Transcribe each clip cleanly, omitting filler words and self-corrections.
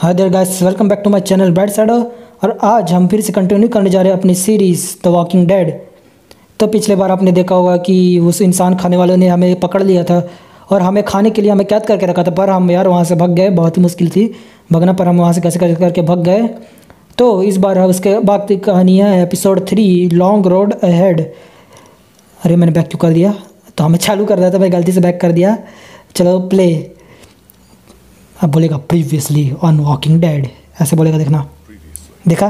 Hi there guys, welcome back to my channel bright shadow. और आज हम फिर से कंटिन्यू करने जा रहे हैं अपनी सीरीज़ द वॉकिंग डेड। तो पिछले बार आपने देखा होगा कि उस इंसान खाने वालों ने हमें पकड़ लिया था और हमें खाने के लिए हमें कैद करके रखा था, पर हम यार वहाँ से भाग गए। बहुत ही मुश्किल थी भगना, पर हम वहाँ से कैसे करके भाग गए। तो इस बार उसके बाद की कहानी है एपिसोड 3 लॉन्ग रोड अहेड। अरे मैंने बैक क्यों कर दिया? तो हमें चालू कर दिया था, मैं गलती से बैक कर दिया। चलो प्ले। अब बोलेगा प्रीवियसली ऑन वॉकिंग डेड, ऐसे बोलेगा, देखना। देखा?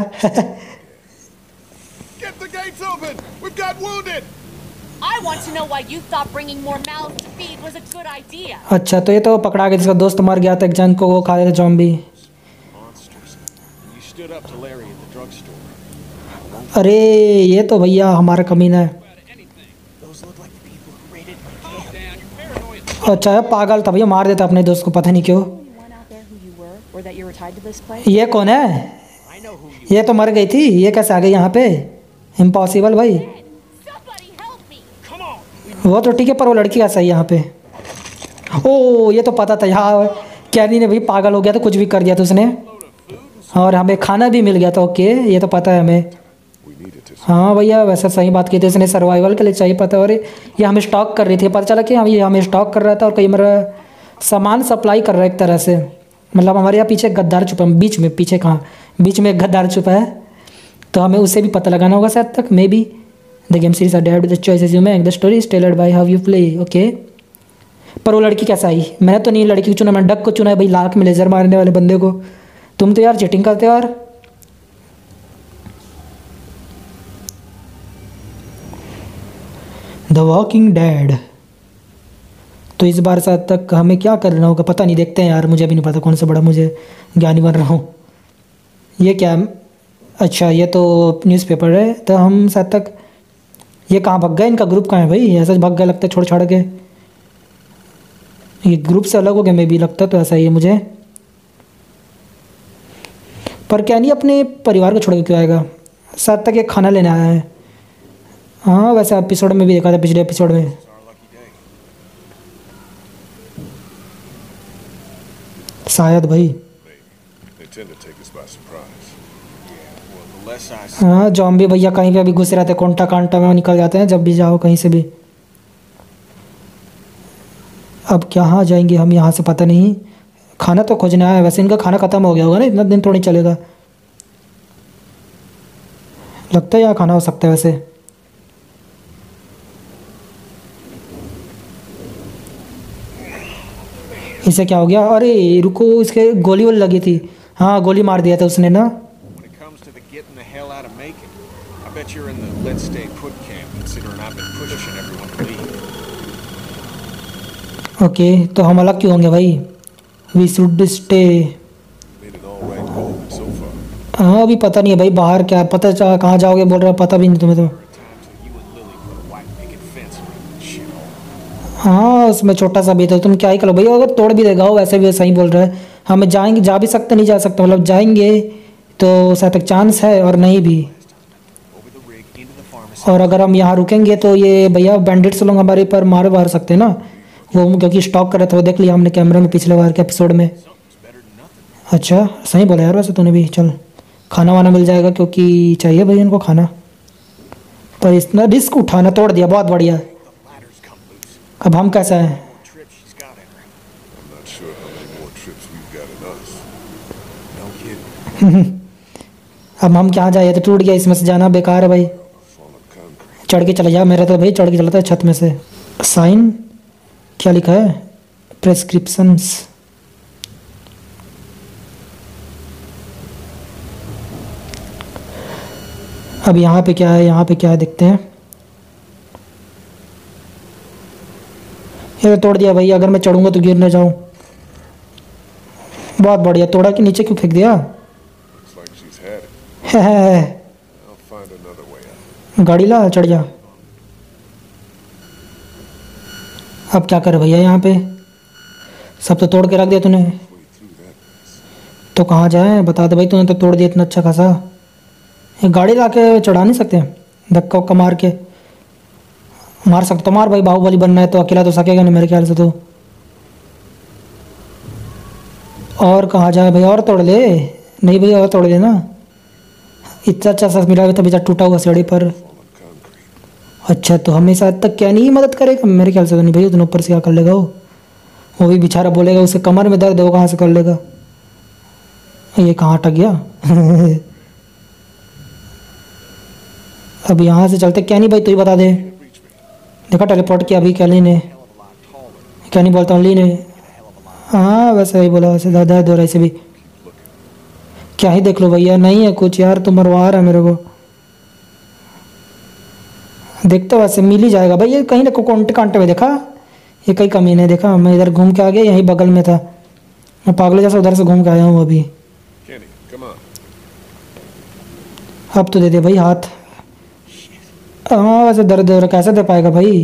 Get the gates open! We've got wounded! I want to know why you thought bringing more mouths to feed was a good idea. अच्छा, तो ये तो पकड़ा गया जिसका दोस्त मर गया था, एक जन को वो खा रहे थे zombie. Monsters. You stood up to Larry at the drugstore. अरे ये तो भैया हमारा कमीना है। Those look like the people who raided my camp. अच्छा है, पागल था भैया, मार देता अपने दोस्त को, पता नहीं क्यों। Or that you were tied to this place? ये कौन है? I know who you ये तो मर गई थी, ये कैसे आ गई यहाँ पे? इम्पॉसिबल भाई। Somebody help me! Come on! वो तो ठीक है, पर वो लड़की कैसा है यहाँ पे? ओ ये तो पता था, यहाँ कैनी ने भाई पागल हो गया था, कुछ भी कर दिया था उसने, और हमें खाना भी मिल गया था। ओके, ये तो पता है हमें। हाँ भैया, वैसे सही बात की थी, इसने सर्वाइवल के लिए चाहिए पता। और ये हमें स्टॉक कर रही थी, पता चला कि हम ये हमें स्टॉक कर रहा था और कई मेरा सामान सप्लाई कर रहा है एक तरह से। मतलब हमारे यहाँ पीछे गद्दार छुपा है, बीच में, पीछे कहाँ, बीच में एक गद्दार छुपा है, तो हमें उसे भी पता लगाना होगा शायद तक। Maybe the game series adapt the choices you make, the story is told by how you play. Okay, पर वो लड़की कैसा आई? मैंने तो नहीं लड़की को चुना, मैंने डक को चुना है भाई, लाख में लेजर मारने वाले बंदे को। तुम तो यार चीटिंग करते हो यार। The walking dead. तो इस बार शायद तक हमें क्या करना होगा पता नहीं, देखते हैं यार, मुझे भी नहीं पता कौन सा बड़ा मुझे ज्ञानी बन रहा हूँ। ये क्या? अच्छा ये तो न्यूज़पेपर है। तो हम शायद तक, ये कहाँ भाग गए? इनका ग्रुप कहाँ है भाई? ऐसा भाग गया लगता है छोड़ छाड़ के, ये ग्रुप से अलग हो गया मे भी, लगता तो ऐसा ही है मुझे। पर क्या नहीं अपने परिवार को छोड़ के क्यों आएगा? शायद तक ये खाना लेने आया है। हाँ वैसे एपिसोड में भी देखा था, पिछले एपिसोड में। शायद भाई। हाँ जॉम्बी भैया कहीं पे भी घुस रहते, कोंटा कांटा में निकल जाते हैं जब भी जाओ कहीं से भी। अब कहाँ जाएंगे हम यहाँ से पता नहीं। खाना तो खोजना है, वैसे इनका खाना ख़त्म हो गया होगा ना, इतना दिन थोड़ी चलेगा। लगता है यहाँ खाना हो सकता है वैसे। इसे क्या हो गया? अरे रुको, इसके गोली वोली लगी थी। हाँ गोली मार दिया था उसने ना। When it comes to the getting the hell out of Macon, I bet you're in the let's stay put camp, considering I've been pushing everyone to leave. Okay, तो हम अलग क्यों होंगे भाई? We should stay. Made it all right home so far. हाँ अभी पता नहीं है भाई, बाहर क्या पता चला कहाँ जाओगे बोल रहे हो, पता भी नहीं तुम्हें तो। Times that you and Lily put a white picket fence around that shit. हाँ उसमें छोटा सा भी था, तुम क्या ही करो भाई, अगर तोड़ भी देगा वो वैसे भी सही बोल रहा है। हमें जाएंगे, जा भी सकते नहीं जा सकते, मतलब जाएंगे तो शायद तक चांस है और नहीं भी। Over the rig, into the pharmacy. और अगर हम यहाँ रुकेंगे तो ये भैया बैंडिट्स लोग हमारे पर मार सकते हैं ना, वो क्योंकि स्टॉक कर रहे थे, वो देख लिया हमने कैमरे में पिछले बार के एपिसोड में। Something's better than nothing. अच्छा सही बोला यार वैसे तूने भी। चल खाना वाना मिल जाएगा क्योंकि चाहिए भाई इनको खाना, पर इतना रिस्क उठाना तोड़ दिया, बहुत बढ़िया। The ladders come loose. अब हम कैसा है? Trip she's got in her. I'm not sure how many more trips we've got in us. No kidding. अब हम क्या जाए, तो टूट गया, इसमें से जाना बेकार है भाई। Solid concrete. चढ़ के चला जा, मेरा तो भाई चढ़ के चलाता है छत में से। साइन क्या लिखा है? प्रेस्क्रिप्शंस। अब यहाँ पे क्या है? यहाँ पे क्या है देखते हैं। ये तोड़ दिया भाई, अगर मैं चढ़ूंगा तो गिर न जाऊं। बहुत बढ़िया, तोड़ा कि नीचे क्यों फेंक दिया? Looks like she's had it. I'll find another way out. गाड़ी ला, चढ़ जा। अब क्या करे भैया, यहाँ पे सब तो तोड़ के रख दिया तूने, तो कहाँ जाए बता दे भाई। तूने तो तोड़ दिया इतना अच्छा खासा, ये गाड़ी ला के चढ़ा नहीं सकते? धक्का उक्का मार के मार सकते तो मार भाई, बाहुबली बनना है तो अकेला तो सकेगा नहीं मेरे ख्याल से। तो और कहाँ जाए भाई, और तोड़ ले। नहीं भाई और तोड़ लेना। इतना अच्छा सा मिला था बेचारा टूटा हुआ सीढ़ी पर। अच्छा तो हमेशा तक क्या नहीं मदद करेगा? मेरे ख्याल से तो नहीं भाई, उतने ऊपर से क्या कर लेगा वो भी बेचारा बोलेगा उसे कमर में दर्द है, वो कहाँ से कर लेगा। ये कहाँ अटक गया? अब यहाँ से चलते क्या नहीं भाई, तू ही बता दे। देखा टेलीपोर्ट किया अभी कैली ने, क्या नहीं बोलता हूँ ली ने। हाँ वैसे ही बोला, वैसे दर्द हो रहा है इसे भी। क्या ही देख लो भैया, नहीं है कुछ यार, तुम मरवा रहा है मेरे को। देखते वैसे मिल ही जाएगा भाई, ये कहीं ना कांटे कांटे में देखा, ये कहीं कमी नहीं देखा। मैं इधर घूम के आ गया, यहीं बगल में था, मैं पागल जैसा उधर से घूम के आया हूँ अभी। अब तो दे दे भाई हाथ। हाँ वैसे दर्द हो रहा, कैसे दे पाएगा भाई।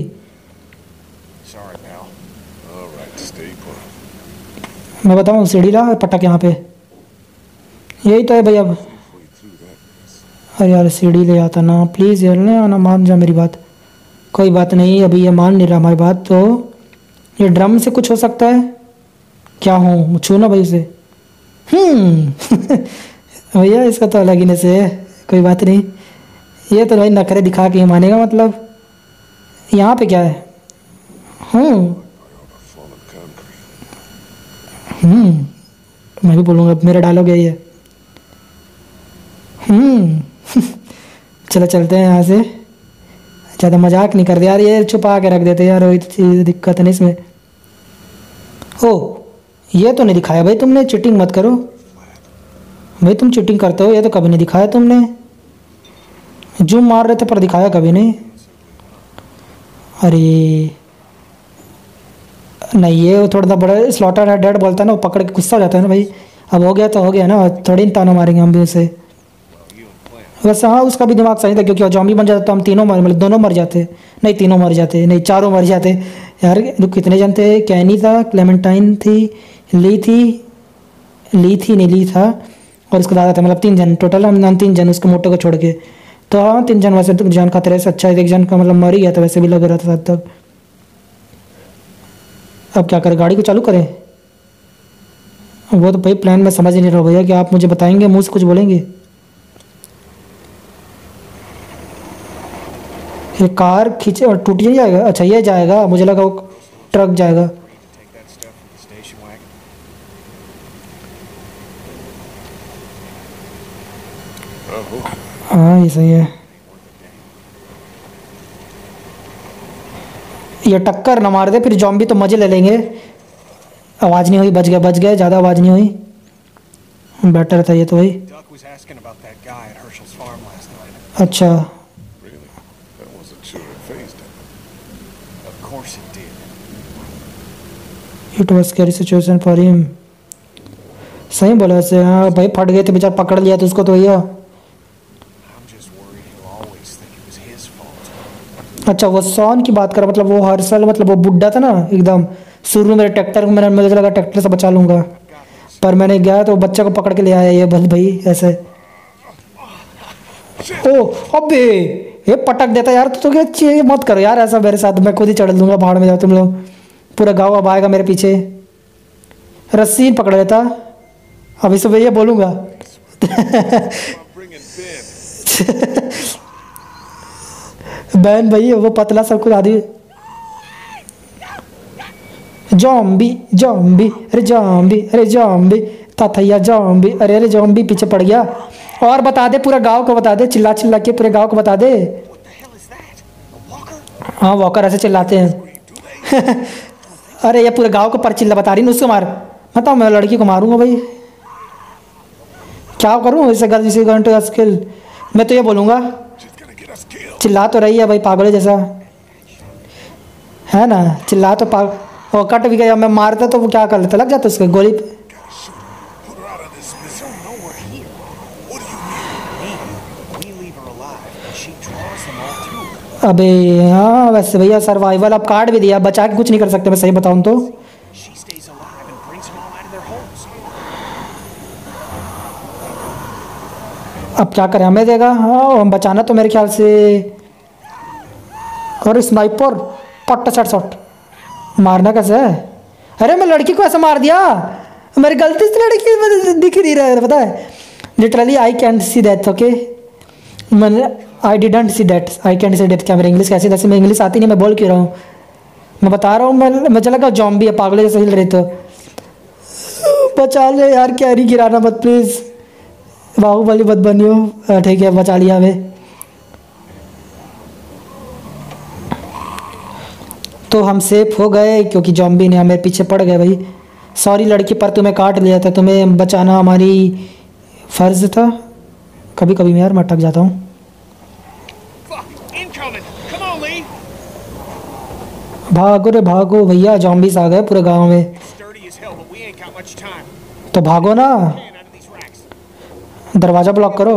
मैं बताऊँ सीढ़ी ला पटक यहाँ पे, यही तो है भाई। अब अरे यार सीढ़ी ले आता ना प्लीज़ यार, ले आना, मान जा मेरी बात। कोई बात नहीं, अभी ये मान नहीं रहा हमारी बात, तो ये ड्रम से कुछ हो सकता है क्या? हूँ छू ना भाई उसे। भैया इसका तो अलग ही से है, कोई बात नहीं। ये तो भाई नखरे दिखा के ही मानेगा, मतलब यहाँ पे क्या है? मैं भी बोलूँगा, मेरा डायलॉग यही है। चलो चलते हैं यहाँ से, ज़्यादा मजाक नहीं करते यार, ये छुपा के रख देते यार, वही दिक्कत है नहीं इसमें। ओ ये तो नहीं दिखाया भाई तुमने, चीटिंग मत करो भाई, तुम चीटिंग करते हो, ये तो कभी नहीं दिखाया तुमने। जूम मार रहे थे पर दिखाया कभी नहीं। अरे नहीं, ये थोड़ा सा बड़ा स्लॉटर है, डेड बोलता है ना, वो पकड़ के गुस्सा हो जाता है ना भाई। अब हो गया तो हो गया ना, थोड़ी ताना मारेंगे हम भी उसे। वैसे हाँ उसका भी दिमाग सही था, क्योंकि जॉम्बी बन जाता तो हम तीनों मतलब दोनों मर जाते, नहीं तीनों मर जाते, नहीं चारों मर जाते यार। लोग कितने जन थे? कैनी था, क्लेमेंटाइन थी, ली था और उसका दादा था, मतलब 3 जन टोटल। हम 3 जन उसको मोटे को छोड़ के, तो हाँ 3 जन। वैसे तो जान खतरे से अच्छा है, 1 जन का मतलब मर ही गया था, वैसे भी लग रहा था तब तक। अब क्या करें, गाड़ी को चालू करें? वो तो भाई प्लान में समझ ही नहीं रहा भैया, कि आप मुझे बताएंगे, मुँह से कुछ बोलेंगे। ये कार खींचे और टूट नहीं जाएगा? अच्छा ये जाएगा, मुझे लगा वो ट्रक जाएगा। हाँ ये सही है। ये टक्कर ना मार दे फिर जॉम्बी, तो मजे ले लेंगे। आवाज़ नहीं हुई, बच गया, ज़्यादा आवाज़ नहीं हुई, बेटर था ये तो भाई। अच्छा it was scary situation for him. सही बोला वैसे, हाँ भाई फट गए थे बेचारा, पकड़ लिया तो उसको तो भैया। अच्छा वो सॉन की बात कर, मतलब वो हर साल, मतलब वो बुढ़ा था ना एकदम शुरू में, मेरे ट्रैक्टर को मुझे लगा ट्रैक्टर से बचा लूंगा, पर मैंने गया तो बच्चे को पकड़ के ले आया ये बस भाई ऐसे। ओ अबे ये पटक देता यार, तो क्या चाहिए, मत करो यार ऐसा मेरे साथ, मैं खुद ही चढ़ लूंगा पहाड़ में, जाओ तुम लोग, पूरा गाँव अब आएगा मेरे पीछे। रस्सी पकड़ लेता, अभी सुबह ये बोलूँगा। बहन भाई वो पतला सब कुछ आदमी। जॉम्बी अरे जॉम्बी ताथैया जॉम्बी, अरे जॉम्बी पीछे पड़ गया। और बता दे, पूरा गांव को बता दे, चिल्ला के पूरे गांव को बता दे। हाँ वॉकर ऐसे चिल्लाते हैं। अरे ये पूरे गांव को पर चिल्ला बता रही, उसको मार। बताओ मैं लड़की को मारूंगा भाई, क्या करूँ इसे घंटे स्किल। मैं तो ये बोलूँगा, चिल्ला तो रही है भाई पागल जैसा, है ना, चिल्ला तो वो कट भी गया, मैं मारता तो वो क्या कर लेता, लग जाता उसके गोली। अबे हाँ वैसे भैया सर्वाइवल अब कार्ड भी दिया, बचा के कुछ नहीं कर सकते, मैं सही बताऊँ तो। अब क्या करें, हमें देगा। हाँ हम बचाना तो मेरे ख्याल से। और स्नाइपर पट्टा शॉट मारना कैसे है? अरे मैं लड़की को ऐसे मार दिया, मेरी गलती से लड़की मुझे दिख नहीं रहा है, पता है literally I can see that. Okay मैंने I didn't see that, I can see that. क्या मेरी इंग्लिश कैसी, जैसे मैं इंग्लिश आती नहीं, मैं बोल क्यों रहा हूँ, मैं बता रहा हूँ। मैं चला जॉम्बी है पागल जैसे हिल रही, तो बचा ले यार, कैरी गिराना मत प्लीज़, बाहुबली मत बनियो। ठीक है बचा लिया हमें। तो हम सेफ हो गए क्योंकि जॉम्बी ने हमें पीछे पड़ गए भाई। सॉरी लड़की, पर तुम्हें काट लिया था, तुम्हें बचाना हमारी फ़र्ज़ था। कभी कभी मैं यार मैं अटक जाता हूँ। भागो रे भागो भैया, जॉम्बीज आ गए पूरे गांव में। तो भागो ना, दरवाज़ा ब्लॉक करो।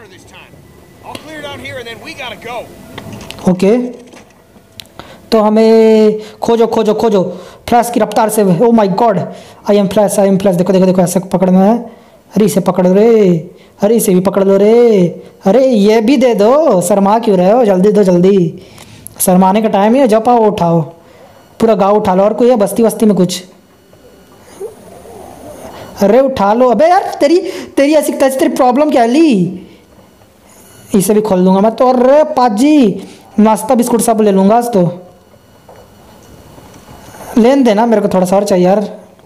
ओके तो हमें खोजो खोजो खोजो फ्लैश की रफ्तार से। Oh my God, I am Flash, I am Flash. देखो देखो देखो, ऐसे पकड़ना है। अरे इसे पकड़ रे, अरे इसे भी पकड़ लो रे, अरे ये भी दे दो, शर्मा क्यों रहे हो, जल्दी दो जल्दी, शर्माने का टाइम ही है, जब आओ उठाओ, पूरा गाँव उठा लो। और कोई है बस्ती वस्ती में कुछ? अरे उठा लो। अबे यार तेरी ऐसी तेरी प्रॉब्लम क्या है ली? इसे भी खोल दूंगा मैं तो। अरे पाजी नाश्ता बिस्कुट सब ले लूँगा आज तो। लेन देना मेरे को थोड़ा सा और चाहिए यार।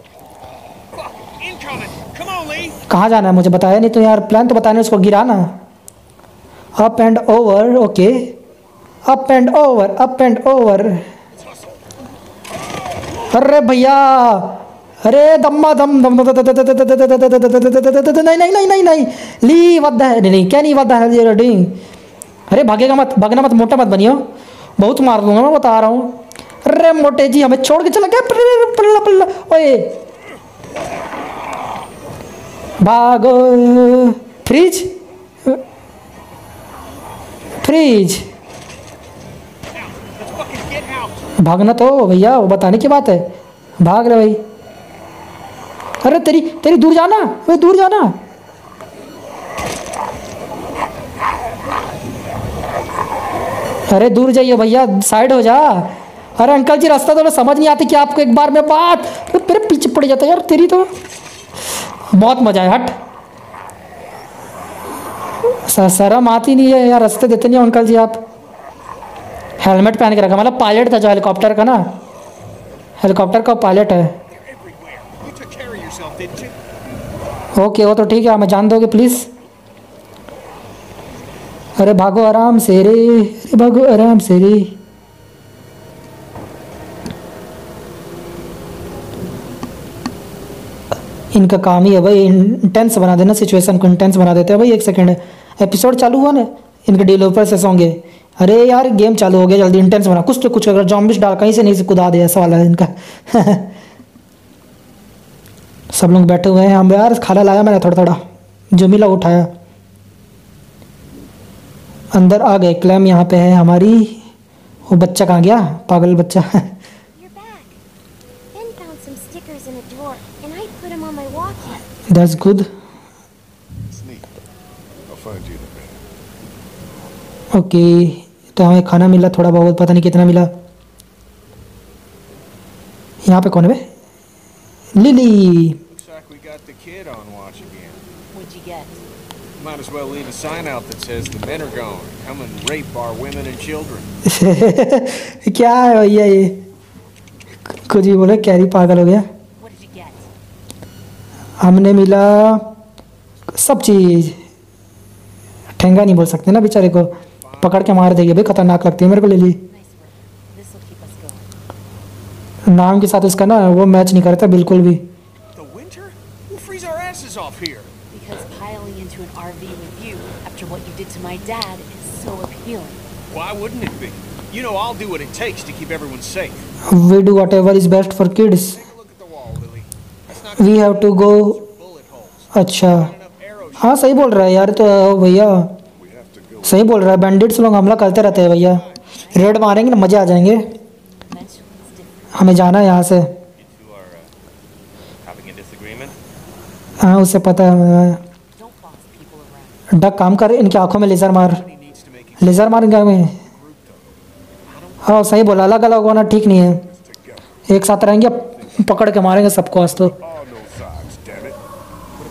कहाँ जाना है मुझे बताया नहीं तो यार, प्लान तो बताने, उसको गिराना। Up and over, okay up and over, up and over. अरे भैया, अरे दम्मा दम दम नहीं नहीं नहीं नहीं नहीं ली वद्दा है, नहीं क्या नहीं वद्दा है ये डींग। अरे भागेगा मत, भागना मत, मोटा मत बनियो, बहुत मार दूंगा मैं बता रहा हूँ। अरे मोटे जी हमें छोड़ के चला गया, पल्ला पल्ला। ओए भागो, फ्रिज फ्रिज, भागना तो भैया, वो बताने की बात है, भाग रहे भाई। अरे तेरी दूर जाना, वो दूर जाना। अरे दूर जाइए भैया, साइड हो जा। अरे अंकल जी रास्ता तो समझ नहीं आती कि आपको एक बार में बात, तेरे पीछे पड़ जाता है यार, तेरी तो बहुत मजा है। हट, शर्म आती नहीं है यार, रास्ते देते नहीं हो अंकल जी आप। हेलमेट पहन के रखा, मतलब पायलट था जो हेलीकॉप्टर का ना, हेलीकॉप्टर का पायलट है। ओके वो तो ठीक है, हमें जान दोगे प्लीज़। अरे भागो आराम से रे, अरे भागो आराम से रे। इनका काम ही है भाई इंटेंस बना देना, सिचुएशन को इंटेंस बना देते हैं भाई। एक सेकंड, एपिसोड चालू हुआ ना, इनके डेवलपर से होंगे। अरे यार गेम चालू हो गया, जल्दी इंटेंस बना, कुछ तो कुछ अगर जॉम्बिस डाल कहीं से नहीं से कुदा दे, ऐसा वाला है इनका। सब लोग बैठे हुए हैं। हम यार खाना लाया मैंने थोड़ा थोड़ा, जो मिला उठाया। अंदर आ गए, क्लैम यहाँ पे है हमारी। वो बच्चा कहाँ गया, पागल बच्चा। That's good. ओके तो हमें खाना मिला थोड़ा बहुत, पता नहीं कितना मिला। यहाँ पे कौन है बे? Lily. Looks like we got the kid on watch again. What'd you get? Might as well leave a sign out that says the men are gone. Come and rape our women and children. क्या है भैया ये, कुछ भी बोले, carry पागल हो गया। What did you get? हमने मिला सब चीज, ठेंगा नहीं बोल सकते ना बेचारे को, पकड़ के मार देगी भाई, खतरनाक लगती है मेरे को Lily. Nice work. This'll keep us going. नाम के साथ उसका ना वो मैच नहीं करता बिल्कुल भी। The winter? We'll freeze our asses off here. Because piling into an RV with you after what you did to my dad is so appealing. Why wouldn't it be? You know I'll do what it takes to keep everyone safe. We do whatever is best for kids. Take a look at the wall, Lily. That's not We have to go. bullet holes. अच्छा Enough arrows. हाँ सही बोल रहा है यार, तो भैया सही बोल रहा है। बैंडिट्स लोग हमला करते रहते हैं भैया, रेड मारेंगे ना मजे आ जाएंगे। Eventually it's different. हमें जाना है यहाँ से। You two are having a disagreement? हाँ उसे पता है। Don't boss people around. Duck काम कर, इनकी आंखों में लेजर मार, He needs to make it laser मार इनके में। हाँ सही बोला, अलग अलग होना ठीक नहीं है, एक साथ रहेंगे पकड़ के मारेंगे सबको आज तो। all no sides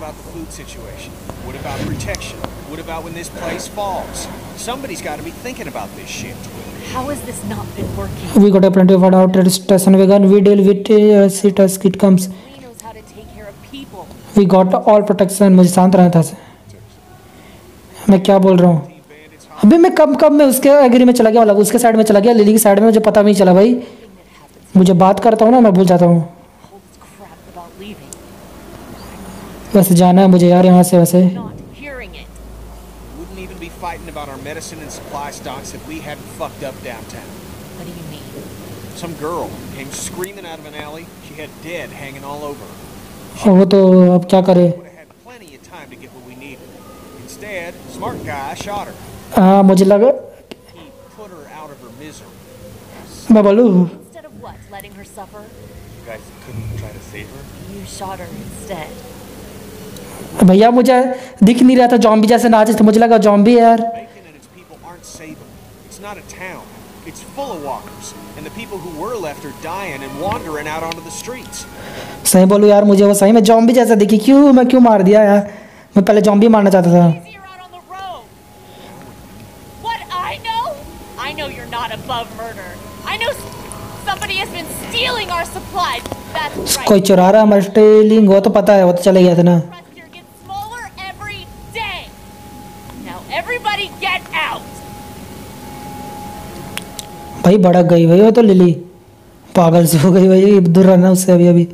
about the food situation? What about protection? What about when this place falls? Somebody's got to be thinking about this shit. How has this not been working? We got a plenty of out at station wagon. We deal with it as it comes. Lee knows how to take care of people. We got all protection. मुझे शांत रहना था। मैं क्या बोल रहा हूँ? अबे मैं कब मैं उसके एग्री में चला गया, मतलब उसके साइड में चला गया, लिली की साइड में मुझे पता भी नहीं चला भाई। मुझे बात करता हूँ ना, मैं भूल जाता हूँ। Holds crap about leaving. वैसे जाना है मुझे यार यहाँ से वैसे। Not hearing it. Wouldn't even be fighting about our medicine and supply stocks if we hadn't fucked up downtown. What do you mean? Some girl came screaming out of an alley. She had dead hanging all over her. वो तो अब क्या करे? Would have had plenty of time to get what we needed. Instead, smart guy shot her. हाँ मुझे लगा He put her out of her misery. मैं बोलूँ Instead of what? Letting her suffer? You guys couldn't try to save her? You shot her instead. भैया मुझे दिख नहीं रहा था जॉम्बी जैसे नाचे तो मुझे लगा जॉम्बी है यार। Macon and its people aren't savable. It's not a town. It's full of walkers. And the people who were left are dying and wandering out onto the streets. सही बोलूँ यार, मुझे वो सही में जॉम्बी जैसा दिखी। मैं क्यों मार दिया यार? मैं पहले जॉम्बी मारना चाहता था। Easier out on the road. What I know you're not above murder. I know somebody has been stealing our supplies. That's right. कोई चुरा रहा हमारे स्टेलिंग, वो तो पता है, वो तो चले गया था ना। Trust here gets smaller every day. Now everybody get out. भाई भड़क गई भाई, वो तो लिली पागल से हो गई भाई। दूर रहना उससे अभी अभी।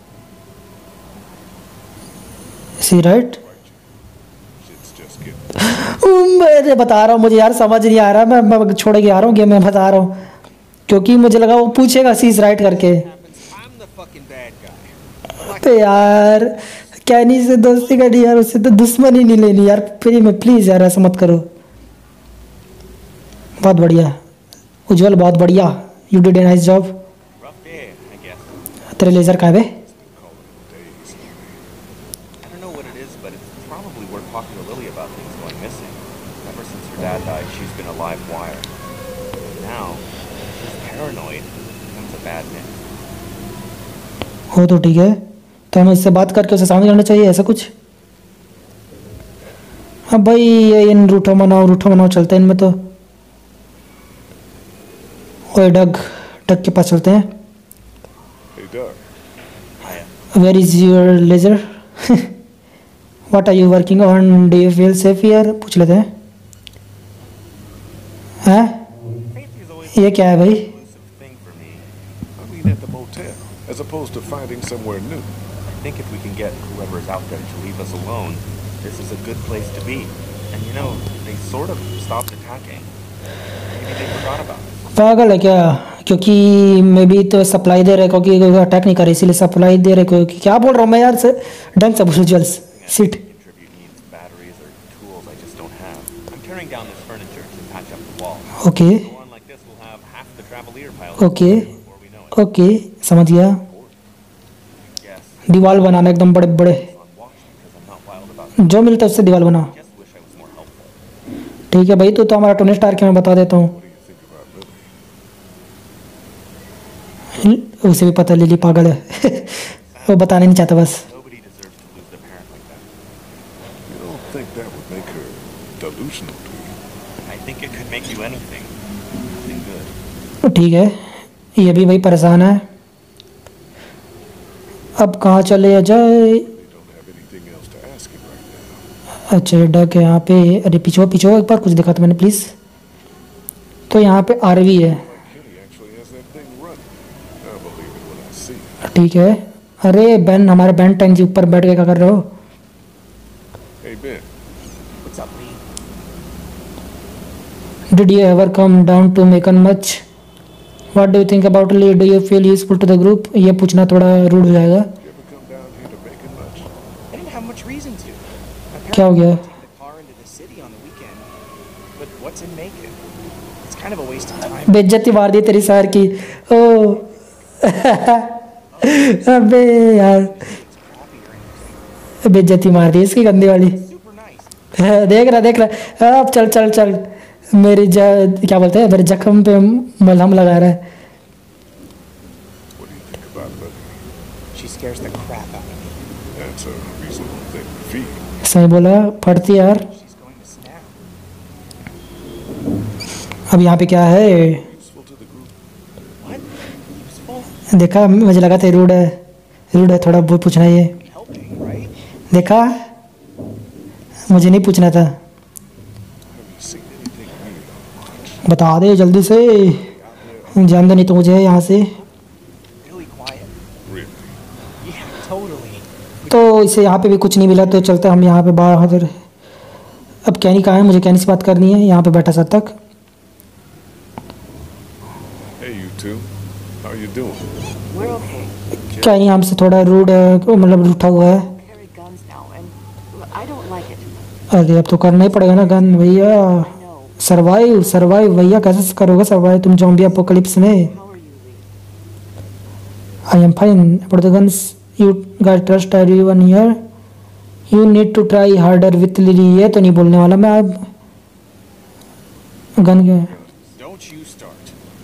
See right? मैं बता रहा हूँ, मुझे यार समझ नहीं आ रहा। मैं छोड़ के आ रहा हूँ गेम में, बता रहा हूँ, क्योंकि मुझे लगा वो पूछेगा सीज राइट करके। I'm the fucking bad guy. तो यार कैनी से दोस्ती करनी यार, उससे तो दुश्मनी नहीं लेनी यार। फिर मैं प्लीज यार ऐसा मत करो। बहुत बढ़िया उज्जवल, बहुत बढ़िया। You did a nice job. Rough day, I guess. तेरे लेजर का है बे? I don't know what it is, but it's probably word talking to Lily about things going missing. Ever since her dad died, she's been a live wire. Now, she's paranoid. Becomes a bad mix. हो तो ठीक है, तो हमें इससे बात करके उसे सामने करना चाहिए, ऐसा कुछ। हाँ भाई ये इन रूठो मनाओ चलते हैं इनमें तो। ओए डग के पास चलते हैं। Hey, Doug. Where is your laser? What are you working on? Do you feel safe here? पूछ लेते हैं। हैं? Safety is always ये क्या है भाई? an elusive thing for me. I mean at the motel, as opposed to finding somewhere new. I think if we can get whoever's out there to leave us alone, this is a good place to be. And you know, they sort of stopped attacking. Maybe they forgot about us. पागल है क्या? क्योंकि मैं भी तो supply दे रहे, क्योंकि attack नहीं करे इसीलिए सप्लाई दे रहे। क्योंकि क्या बोल रहा हूँ मैं यार से ढंग से बोलो ज्वेल्स सिट। Contribute needs batteries or tools I just don't have. I'm tearing down this furniture to patch up the wall. Okay Go on like this, we'll have half the Travelier pilots Okay. before we know it. Okay समझ गया। Yes, दीवार बनाना एकदम बड़े बड़े, on watch because I'm not wild about it. जो मिलता है उससे दीवार बना। Just wish I was more helpful. ठीक है भाई, तो हमारा टोनी स्टार्क मैं बता देता हूँ। उसे भी पता है लिली पागल है। वो बताना नहीं चाहता बस। Nobody deserves to lose their parent like that. You don't think that would make her delusional, do you? I think it could make you anything. Nothing good. ठीक है, ये भी भाई परेशान है। अब कहाँ चले जाए? They don't have anything else to ask him right now. अच्छा डक है यहाँ पे। अरे पीछे एक बार कुछ दिखा था मैंने प्लीज। तो यहाँ पे आरवी है। Kenny actually has that thing running. I'll believe it when I see it. ठीक है। अरे बेन, हमारे बेन टैंक जी ऊपर बैठ के क्या कर रहे हो? Hey Ben, What's up, Lee? Did you ever come down to Macon much? What do you think about Lee? Do you feel useful to the group? ये पूछना थोड़ा रूड हो जाएगा। you ever come down here to Macon much? I didn't have much reason to. My क्या हो parents गया? take the car into the city on the weekend. But what's in Macon? It's kind of a waste of time. बेइज्जती मार दी तेरी शहर की। ओ अबे यार बेइज्जती मार दी इसकी गंदी वाली। Super nice. देख रहा। अब चल मेरी क्या बोलते हैं, मेरे जख्म पे मलहम लगा रहा है। What do you think about Lily? She scares the crap out of me. That's a reasonable thing to feed. सही बोला, फटती यार। She's going to snap. अब यहाँ पे क्या है? Useful to the group. What? Useful? देखा, मुझे लगा था रूड है, रूड है थोड़ा बहुत पूछना ये। Helping, right? देखा, मुझे नहीं पूछना था। Have you seen anything weird? बता दे जल्दी से, जान दे नहीं तो मुझे यहाँ से। Really quiet. Really? Yeah, totally. तो इसे यहाँ पे भी कुछ नहीं मिला तो चलते हम यहाँ पे बाहर। अब कैनी कहाँ है? मुझे कैनी से बात करनी है, यहाँ पे बैठा सब तक। Hey, you two. How you doing? We're okay. कैनी हमसे थोड़ा रूड है, मतलब रूठा हुआ है। Carry guns now, and I don't like it. अरे अब तो करना ही पड़ेगा ना गन भैया। I know. सरवाइव सरवाइव भैया, कैसे करोगे सरवाइव तुम ज़ॉम्बी अपोकलिप्स में? How are you, Lee? I am fine. But the guns you guys trust everyone here. You need to try harder with Lily. ये तो नहीं बोलने वाला मैं अब। गन के Don't you start.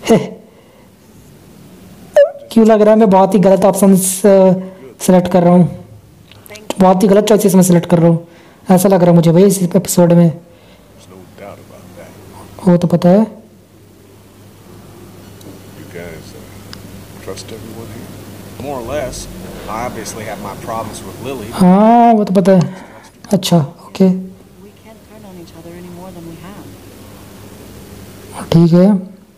क्यों लग रहा है मैं बहुत ही गलत ऑप्शन सेलेक्ट कर रहा हूँ, बहुत ही गलत चॉइसेस में सेलेक्ट कर रहा हूँ, ऐसा लग रहा है मुझे भाई इस एपिसोड में। There's no doubt about that. वो तो पता है। You guys trust everyone here? More or less. I obviously have my problems with Lily. हाँ वो तो पता है। अच्छा okay We can't turn on each other any more than we have. ठीक है।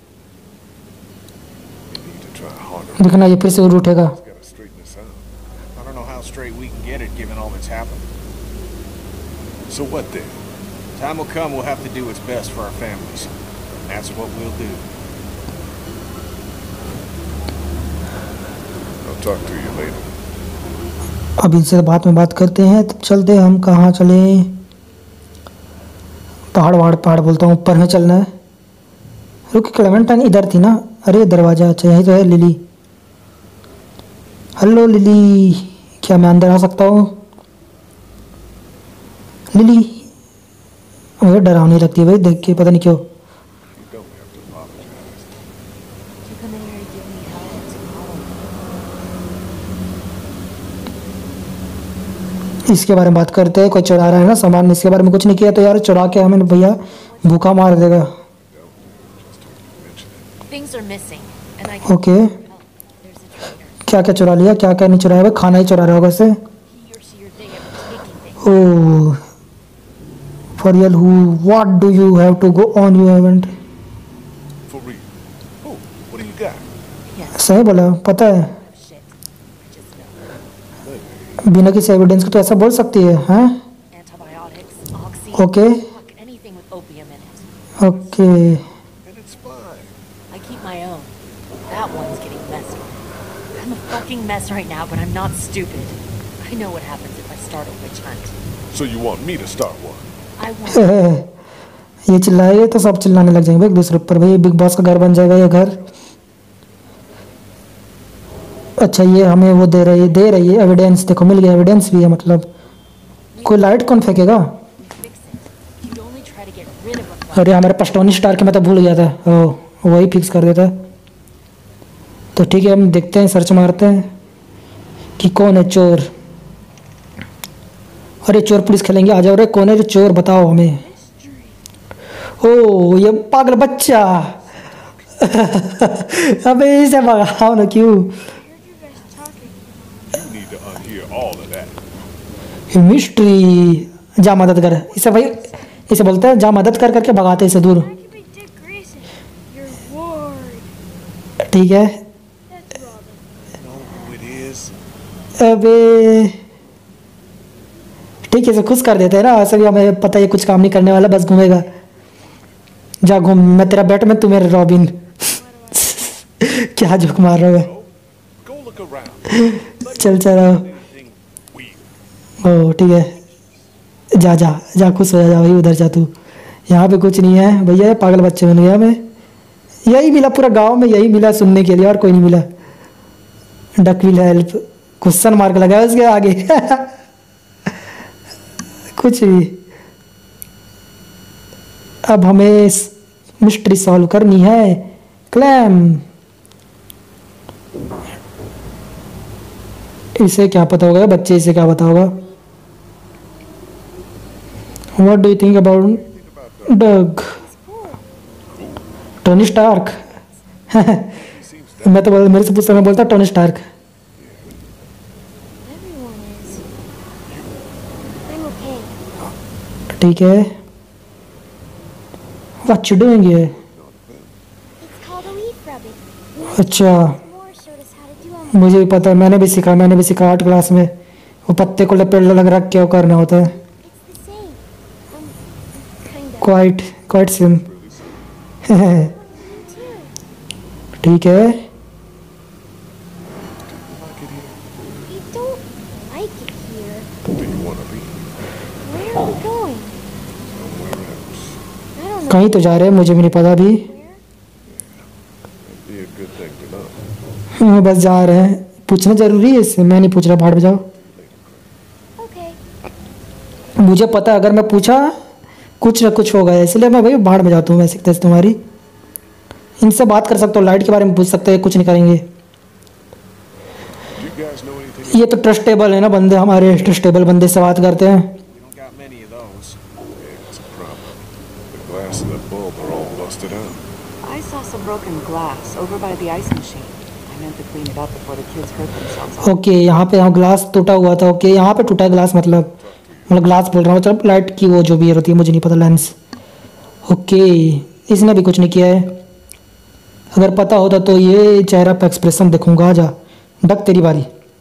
You need to try harder. देखना ये फिर से उड़ उठेगा। Gotta straighten this out. I don't know how straight we can get it given all that's happened. So what then? Time will come we'll have to do what's best for our families. And that's what we'll do. I'll talk to you later. अब इनसे बाद में बात करते हैं। तब चलते हैं, हम कहाँ चले? पहाड़ बोलता हूँ, ऊपर में चलना है। रुक, क्लेमेंटाइन इधर थी ना? अरे दरवाजा, अच्छा यही तो है। लिली, हेलो लिली, क्या मैं अंदर आ सकता हूँ? लिली मुझे डरावनी लगती है भाई देख के, पता नहीं क्यों। You don't have to apologize. You come in here, you give me hell, it's a problem. इसके बारे में बात करते हैं। कोई चुरा रहा है ना सामान, इसके बारे में कुछ नहीं किया तो यार चुरा के हमें भैया भूखा मार देगा। Just heard you mention it. Things are missing, and I okay, help. There's a traitor. क्या क्या चुरा लिया, क्या क्या नहीं चुराया भाई? खाना ही चुरा रहा होगा उससे। He or she or they have taken things. Oh, for real, what do you have to go on? You haven't. For real. Oh, what do you got? Yes. सही बोला, पता है। Shit. I just know. बिना किसी evidence के तो ऐसा बोल सकती है, हाँ? Antibiotics, oxy, Okay. fuck, anything with opium in it. Okay, And it's fine. I keep my own. That one's getting messed with. I'm a fucking mess right now, but I'm not stupid. I know what happens if I start a witch hunt. So you want me to start one? I want ये चिल्लाएंगे तो सब चिल्लाने लग जाएंगे एक दूसरे पर भाई। बिग बॉस का घर बन जाएगा ये घर। अच्छा ये हमें वो दे रही है एविडेंस। देखो मिल गया, एविडेंस भी है। मतलब कोई लाइट कौन फेंकेगा? to fix it. You'd only try to get rid of a flash. अरे हमारे पास टोनी स्टार के, मैं तो भूल गया था। ओ वही फिक्स कर देता। तो ठीक है, हम देखते हैं, सर्च मारते हैं कि कौन है चोर। अरे चोर पुलिस खेलेंगे, आ जाओ रे। कौन है जो चोर, बताओ हमें। ओ ये पागल बच्चा। अबे इसे भगाओ ना, क्यों? You need to unhear all of that. Mystery, जा मदद कर इसे भाई। इसे बोलते हैं जा मदद कर, करके भगाते इसे दूर। I could be Dick Grayson, your ward. ठीक है। That's Robin. Know who it is? अबे ठीक है, इसे खुश कर देते हैं ना। ऐसे भी हमें पता है कुछ काम नहीं करने वाला, बस घूमेगा। जा घूम, मैं तेरा बैटमैन, तू मेरा रॉबिन। क्या जोक मार रहा है? Go look around. चल चल। Anything weird. ओ ठीक है, जा जा जा, खुश हो जा भाई, उधर जा तू। यहाँ पे कुछ नहीं है भैया, पागल बच्चे बन गया मैं। यही मिला पूरा गांव में, यही मिला सुनने के लिए, और कोई नहीं मिला। Duck will help, question mark लगा उसके आगे। कुछ भी। अब हमें मिस्ट्री सॉल्व करनी है। क्लैम इसे क्या पता होगा, बच्चे इसे क्या पता होगा। What do you think about Doug? Tony Stark. मैं तो मेरे से पूछता, मैं बोलता Tony Stark. Everyone is. I'm okay. ठीक है। What you doing here? It's called a leaf rubbing. अच्छा, Moore showed us how to do on मुझे भी पता है, मैंने भी सीखा आर्ट क्लास में। वो पत्ते को लपेट लग रख के वो करना होता है। It's the same. Kind of. Quite same. You too. ठीक है। We don't like it here. Do you want to be Where are we going? somewhere else? I don't know. कहीं तो जा रहे हैं, मुझे भी नहीं पता अभी। Where? It'd be a good thing to know. हाँ, बस जा रहे हैं। पूछना जरूरी है इससे, मैं नहीं पूछ रहा, भाड़ में जाओ। Okay. मुझे पता है, अगर मैं पूछा कुछ ना कुछ होगा, इसलिए मैं भाई भाड़ में जाता हूँ। मैं सीखता तुम्हारी, इनसे बात कर सकते हो, लाइट के बारे में पूछ सकते हैं, कुछ नहीं करेंगे। Do you guys know anything? ये तो ट्रस्टेबल है ना बंदे, हमारे ट्रस्टेबल बंदे से बात करते हैं। We don't got many of those. Yeah, it's a problem. The glass and the bulb are all busted out. I saw some broken glass over by the ice machine. I meant to clean it up before the kids hurt themselves. Okay, यहाँ पे यहाँ glass टूटा हुआ था। Okay, यहाँ पे टूटा है ग्लास, मतलब ग्लास बोल रहा हूँ, मतलब लाइट की वो जो भी होती है, मुझे नहीं पता, लेंस। ओके, इसने भी कुछ नहीं किया है। अगर पता होता तो ये चेहरा पे एक्सप्रेशन देखूंगा। जा डक, तेरी बारी।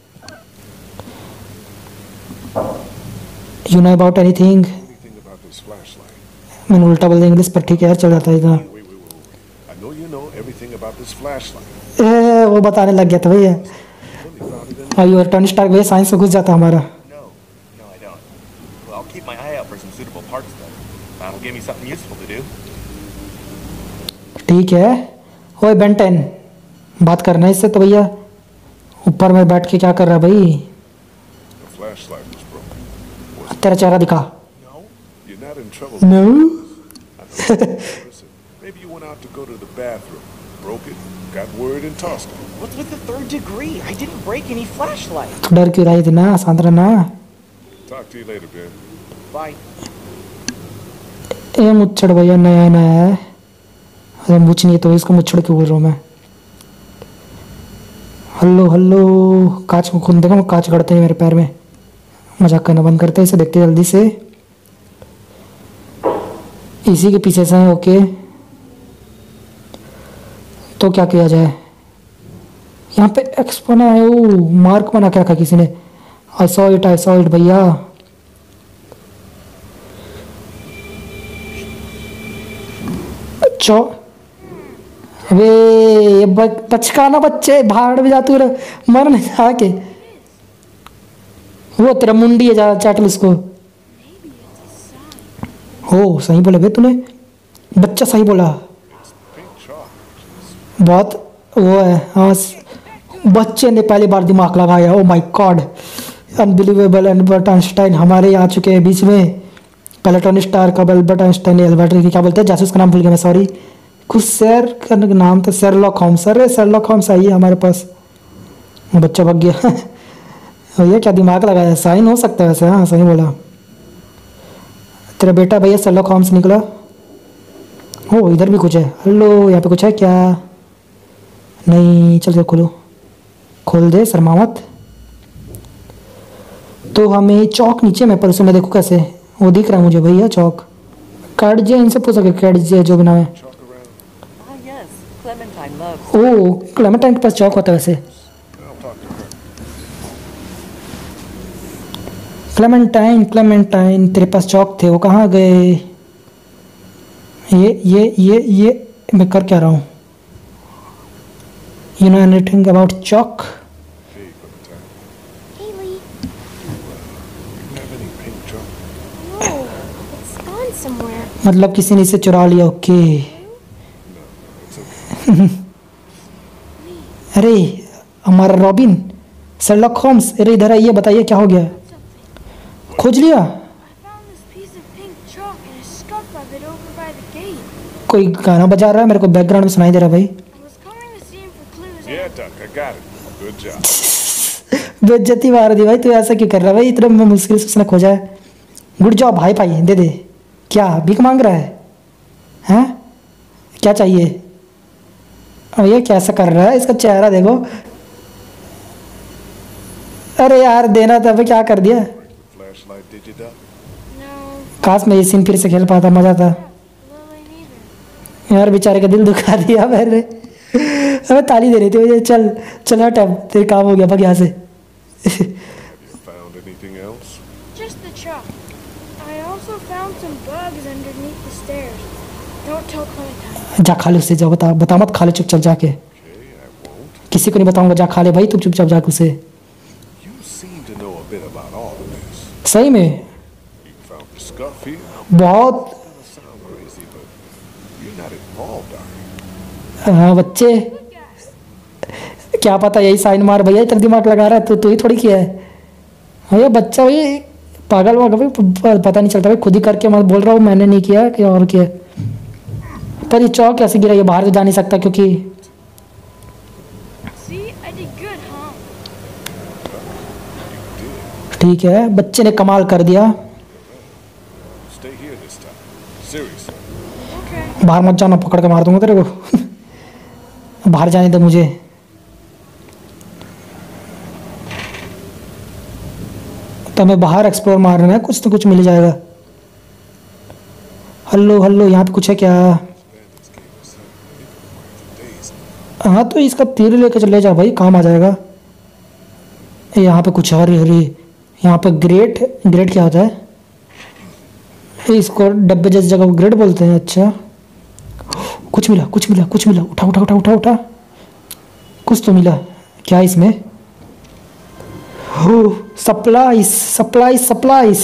You know about anything? Anything about this flashlight? मैंने उल्टा बोल दिया इंग्लिश पर, ठीक है यार, चल जाता है इतना। Wait. I know you know everything about this flashlight. वो बताने लग गया था भैया। Only found it in और ये टोनी स्टार्क भैया साइंस में घुस जाता हमारा। No, no, I don't. Well, I'll keep my eye out for some suitable parts, though. That'll give me something useful to do. ठीक है। ओए बेंटेन, बात करना है इससे तो भैया। ऊपर में बैठ के क्या कर रहा है भाई? the flashlight was broken. तेरा चेहरा दिखा। No? You're not in trouble. No. Listen, maybe you went out to go to the bathroom, broke it, got worried and tossed it. What's with the third degree? I didn't break any flashlight. तो डर क्यों रही थी ना, शांत रहना। Talk to you later, Ben. Bye. ये मुच्छड़ भैया नया नया है। अरे मुझ नहीं तो इसको मुच्छड़ क्यों बोल रहा हूँ मैं? हल्लो हल्लो, कांच को खुद देखो, कांच गड़ते हैं मेरे पैर में। मजाक करना बंद करते हैं, इसे देखते जल्दी से। इसी के पीछे से है। ओके, तो क्या किया जाए? यहाँ पे एक्स बना है, ओ मार्क बना के रखा किसी ने। आई सॉ इट भैया। अच्छा, अबे ये बचकाना बच्चे, भाड़ में जाते हुए मरने जाके। वो तेरा मुंडी है, जा चाट लो उसको। ओ सही बोला बे तूने, बच्चा सही बोला। Pink chalk. बहुत वो है, हाँ। बच्चे ने पहली बार दिमाग लगाया। Oh my God, unbelievable. Albert Einstein हमारे यहाँ आ चुके हैं बीच में। पहले टोनी स्टार्क, अब एल्बर्ट आइंस्टाइन, एल्बर्ट क्या बोलते हैं, जासूस का नाम भूल गया मैं, सॉरी। कुछ सर का नाम था, शेरलॉक होम्स। अरे शेरलॉक होम्स आइए हमारे पास। बच्चा भाग गया। भैया क्या दिमाग लगाया, साइन हो सकता है वैसे। हाँ सही बोला। तेरा बेटा भैया शेरलॉक होम्स निकला। ओ इधर भी कुछ है। हेलो, यहाँ पे कुछ है क्या? नहीं, चल खोलो, खोल दे, शर्मा मत। तो हमें चौक नीचे में, पर उसे मैं देखूँ कैसे? वो दिख रहा है मुझे भैया चौक। कार्डजे, इनसे पूछ सके, कार्डजे जो भी नाम है। Ah, yes. Clementine loves. Oh Clementine के पास चौक होता है वैसे। I'll talk to her. Clementine तेरे पास चौक थे, वो कहाँ गए? ये मैं कर क्या रहा हूँ? You know anything about Chuck? Hey, Clementine. Haley. You have any pink chalk? No, it's gone somewhere. मतलब किसी ने इसे चुरा लिया। ओके। अरे हमारा रॉबिन, शेरलॉक होम्स, अरे इधर आइए, बताइए क्या हो गया? खोज लिया? I found this piece of pink chalk and a scuff of it over by the gate. कोई गाना बजा रहा है, मेरे को बैकग्राउंड में सुनाई दे रहा है भाई। I was coming to see him for clues. Yeah, Duck, I got it. Good job. बेइज्जती मार दी भाई, तू ऐसा क्यों कर रहा है भाई, इतना मुश्किल से उसने खोजा है। गुड जॉब भाई, भाई दे दे। क्या भीख मांग रहा है? हैं क्या चाहिए? अब ये कैसा कर रहा है, इसका चेहरा देखो। अरे यार देना था, क्या कर दिया। Flashlight, did you, Doc? No, काश मैं ये सीन फिर से खेल पाता, मजा था Lily neither. यार। बेचारे का दिल दुखा दिया मैंने। हमें ताली दे रही थी मुझे, चल चल हट, अब तेरे काम हो गया, भाग यहाँ से। Have you found anything else? Just the chalk. I also found some bugs underneath the stairs. Don't tell Clementine. जा खा ले उससे, जा बता बता मत, खा ले चुपचाप जाके। Okay, I won't. किसी को नहीं बताऊंगा, जा खा ले भाई तू चुपचाप जाके उसे। You seem to know a bit about all of this. सही में You found the scuff here? बहुत। Doesn't sound crazy, but you're not involved, are you? हाँ बच्चे, क्या पता यही साइन मार भैया, इतना दिमाग लगा रहा है तू ही थोड़ी किया है। हाँ ये बच्चा भाई पागल वागल भाई, पता नहीं चलता भाई, खुद ही करके मैं बोल रहा हूँ मैंने नहीं किया कि और किया। पर ये चौक कैसे गिरा, ये बाहर तो जा नहीं सकता क्योंकि। See, I did good, huh? ठीक है, बच्चे ने कमाल कर दिया। Stay here this time. Seriously. Okay. बाहर मत जाना, पकड़ के मार दूंगा तेरे को। बाहर जाने दे मुझे। तो हमें बाहर एक्सप्लोर मारना है, कुछ तो कुछ मिल जाएगा। हल्लो हल्लो, यहाँ पे कुछ है क्या? हाँ तो इसका तीर लेके चले जा भाई, काम आ जाएगा। यहाँ पे कुछ हरी हरी, यहाँ पे ग्रेट, ग्रेट क्या होता है? इसको डब्बे जैसी जगह को ग्रेट बोलते हैं। अच्छा कुछ मिला कुछ मिला कुछ मिला, उठा उठा उठा उठा उठा, कुछ तो मिला। क्या इसमें? हो सप्लाइज सप्लाइज सप्लाइज।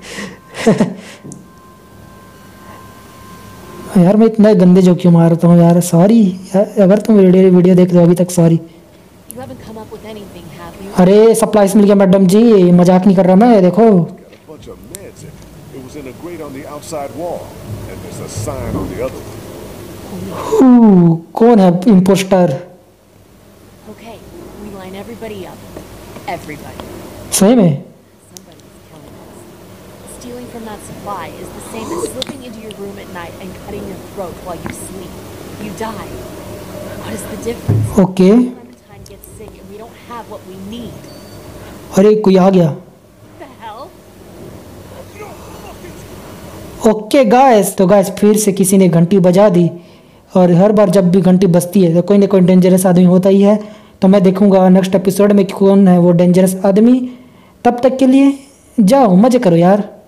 यार मैं इतना गंदे जो क्यों मारता हूँ यार, सॉरी अगर तुम वीडियो देख रहे हो अभी तक, sorry. You haven't come up with anything, have you? अरे सप्लाइज मिल गया मैडम जी, मजाक नहीं कर रहा मैं, देखो। Got a bunch of meds in it. It was in a grate on the outside wall, and there's a sign on the other one. कौन है impostor? Okay, we line everybody up. Everybody. सही में Somebody's killing us. Stealing from that supply is the same as slipping into your room at night and cutting your throat while you sleep. You die. What is the difference? Okay. Clementine gets sick and we don't have what we need. अरे कोई आ गया। What the hell? Okay guys, तो guys फिर से किसी ने घंटी बजा दी, और हर बार जब भी घंटी बजती है तो कोई ना कोई डेंजरस आदमी होता ही है। तो मैं देखूंगा नेक्स्ट एपिसोड में कौन है वो डेंजरस आदमी। तब तक के लिए जाओ मजे करो यार।